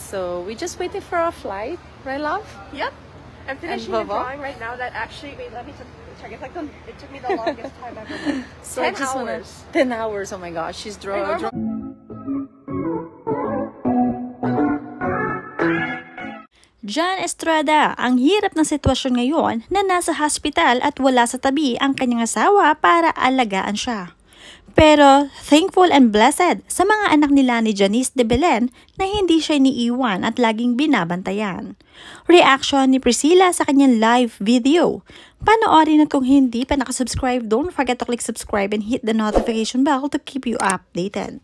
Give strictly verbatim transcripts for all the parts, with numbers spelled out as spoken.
So we're just waiting for our flight, right, love? Yep. I'm finishing the drawing right now. That actually, wait, let me check. It's like the, it took me the longest time ever. So ten I just hours. Wanna, ten hours. Oh my gosh, she's drawing. Draw John Estrada, ang hirap ng sitwasyon ngayon na nasa hospital at wala sa tabi ang kanyang asawa para alagaan siya. Pero thankful and blessed sa mga anak nila ni Janice de Belen na hindi siya iniiwan at laging binabantayan. Reaction ni Priscilla sa kanyang live video. Panoorin at kung hindi pa nakasubscribe, don't forget to click subscribe and hit the notification bell to keep you updated.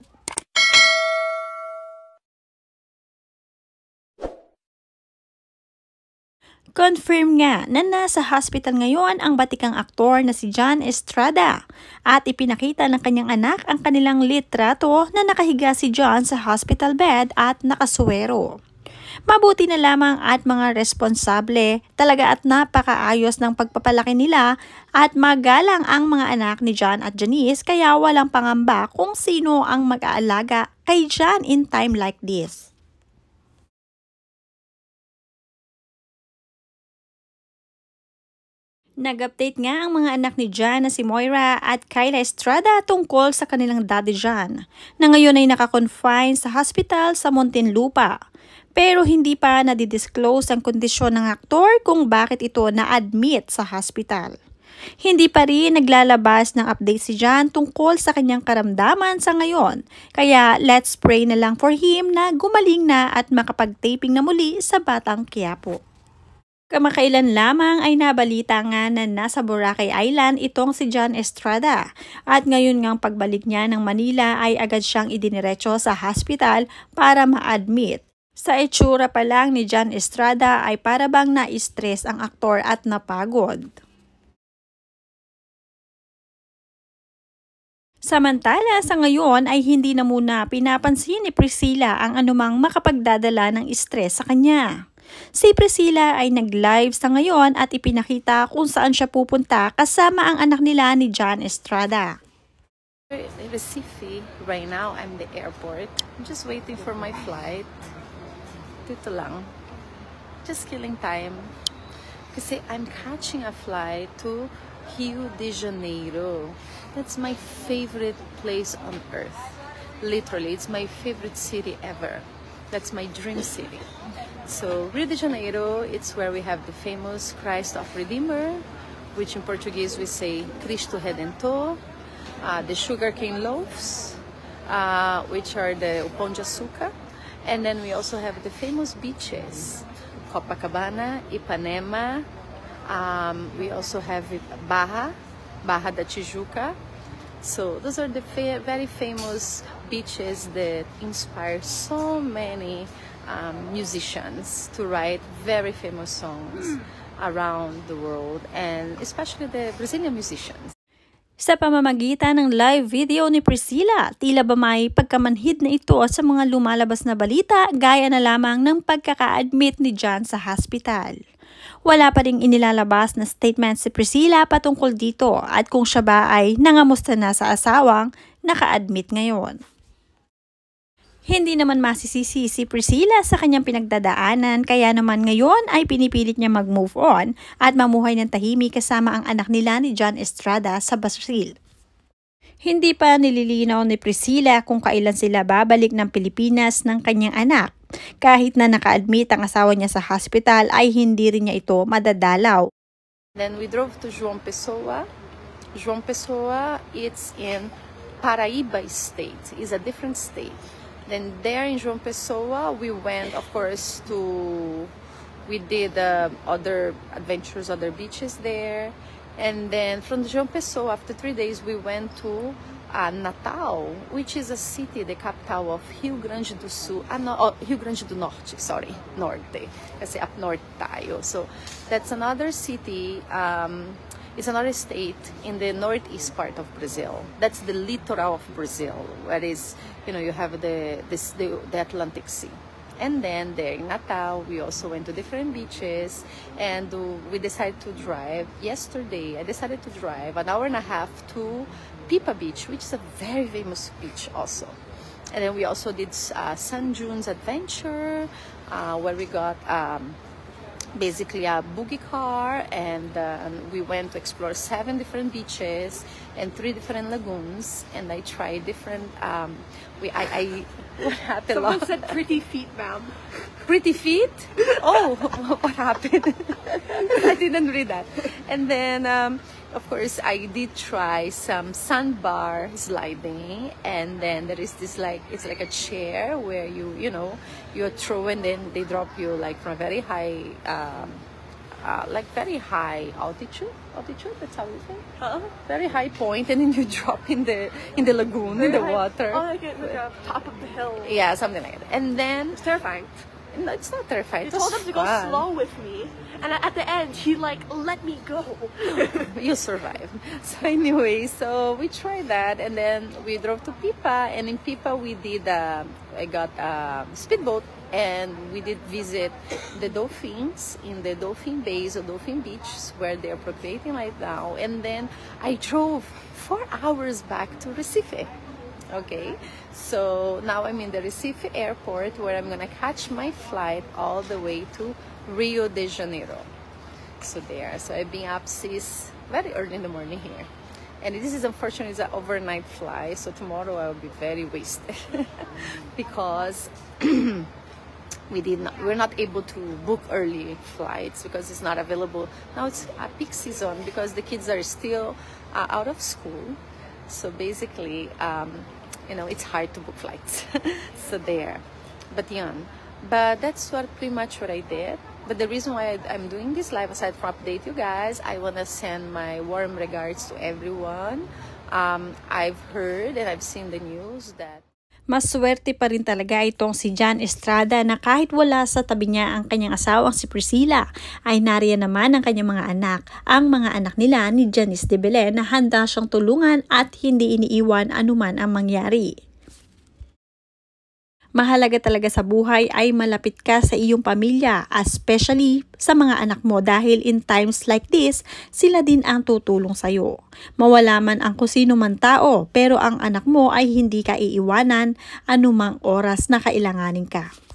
Confirm nga na nasa hospital ngayon ang batikang aktor na si John Estrada at ipinakita ng kanyang anak ang kanilang litrato na nakahiga si John sa hospital bed at nakasuwero. Mabuti na lamang at mga responsable talaga at napakaayos ng pagpapalaki nila at magalang ang mga anak ni John at Janice kaya walang pangamba kung sino ang mag-aalaga kay John in time like this. Nag-update nga ang mga anak ni John na si Moira at Kyla Estrada tungkol sa kanilang daddy John, na ngayon ay nakakonfine sa hospital sa Muntinlupa. Pero hindi pa nadidisclose ang kondisyon ng aktor kung bakit ito na-admit sa hospital. Hindi pa rin naglalabas ng update si John tungkol sa kanyang karamdaman sa ngayon, kaya let's pray na lang for him na gumaling na at makapag-taping na muli sa Batang Quiapo. Kamakailan lamang ay nabalita nga na nasa Boracay Island itong si John Estrada at ngayon ngang pagbalik niya ng Manila ay agad siyang idiniretso sa hospital para ma-admit. Sa itsura pa lang ni John Estrada ay para bang na-stress ang aktor at napagod. Samantala sa ngayon ay hindi na muna pinapansin ni Priscilla ang anumang makapagdadala ng stress sa kanya. Si Priscilla ay nag-live sa ngayon at ipinakita kung saan siya pupunta kasama ang anak nila ni John Estrada. In Recife, right now I'm at the airport. I'm just waiting for my flight. Dito lang. Just killing time. Kasi I'm catching a flight to Rio de Janeiro. That's my favorite place on earth. Literally, it's my favorite city ever. That's my dream city. So Rio de Janeiro, it's where we have the famous Christ of Redeemer, which in Portuguese we say Cristo Redentor, uh, the sugarcane loaves, uh, which are the Pão de Açúcar, and then we also have the famous beaches, Copacabana, Ipanema, um, we also have Barra, Barra da Tijuca. So those are the fa very famous beaches that inspire so many Um, musicians to write very famous songs around the world, and especially the Brazilian musicians. Sa pamamagitan ng live video ni Priscilla, tila ba may pagkamanhid na ito sa mga lumalabas na balita gaya na lamang ng pagkaka-admit ni John sa hospital. Wala pa ring inilalabas na statement si Priscilla patungkol dito at kung siya ba ay nangamusta na sa asawang naka-admit ngayon. Hindi naman masisisi si Priscilla sa kanyang pinagdadaanan kaya naman ngayon ay pinipilit niya mag-move on at mamuhay ng tahimik kasama ang anak nila ni John Estrada sa Brazil. Hindi pa nililinaw ni Priscilla kung kailan sila babalik ng Pilipinas ng kanyang anak. Kahit na naka-admit ang asawa niya sa hospital ay hindi rin niya ito madadalaw. Then we drove to João Pessoa. João Pessoa, it's in Paraíba state, is a different state. Then there in João Pessoa, we went, of course, to, we did uh, other adventures, other beaches there. And then from João Pessoa, after three days, we went to uh, Natal, which is a city, the capital of Rio Grande do Sul, uh, no, oh, Rio Grande do Norte, sorry, Norte, kasi up north tayo. So that's another city, um, it's another state in the northeast part of Brazil. That's the littoral of Brazil, where is, you know, you have the, this, the, the Atlantic Sea. And then there in Natal, we also went to different beaches, and uh, we decided to drive. Yesterday, I decided to drive an hour and a half to Pipa Beach, which is a very famous beach also. And then we also did uh, Sun Dunes Adventure, uh, where we got um, basically a boogie car, and uh, we went to explore seven different beaches and three different lagoons, and I tried different um we I, I what happened? Someone said pretty feet, ma'am. Pretty feet? Oh, what happened? I didn't read that. And then um of course I did try some sandbar sliding, and then there is this like it's like a chair where you you know you throw and then they drop you like from a very high um uh, like very high altitude altitude that's how you say Uh-huh. very high point, and then you drop in the in the lagoon in the water. Oh, like at the top of the hill. Yeah, something like that. And then It's terrifying. no, it's not terrifying. You It was told him to go fun. slow with me, and at the end, he like let me go. You survived. So anyway, so we tried that, and then we drove to Pipa, and in Pipa we did uh, I got a speedboat, and we did visit the dolphins in the dolphin bays or dolphin beach where they're procreating right now. And then I drove four hours back to Recife. Okay, so now I'm in the Recife airport, where I'm gonna catch my flight all the way to Rio de Janeiro. So there, so I've been up since very early in the morning here, and this is unfortunately it's an overnight flight, so tomorrow I will be very wasted because we did not we're not able to book early flights because it's not available now. It's a peak season because the kids are still uh, out of school, so basically um, you know it's hard to book flights. So there, but yeah, but that's what pretty much what I did. But the reason why I'm doing this live, aside from update you guys, I want to send my warm regards to everyone. um, I've heard and I've seen the news that Maswerte pa rin talaga itong si Jan Estrada na kahit wala sa tabi niya ang kanyang asawang si Priscilla, ay nariyan naman ang kanyang mga anak, ang mga anak nila ni Janice de Belen, na handa siyang tulungan at hindi iniiwan anuman ang mangyari. Mahalaga talaga sa buhay ay malapit ka sa iyong pamilya, especially sa mga anak mo, dahil in times like this, sila din ang tutulong sa'yo. Mawala man ang kung sino man tao, pero ang anak mo ay hindi ka iiwanan anumang oras na kailanganin ka.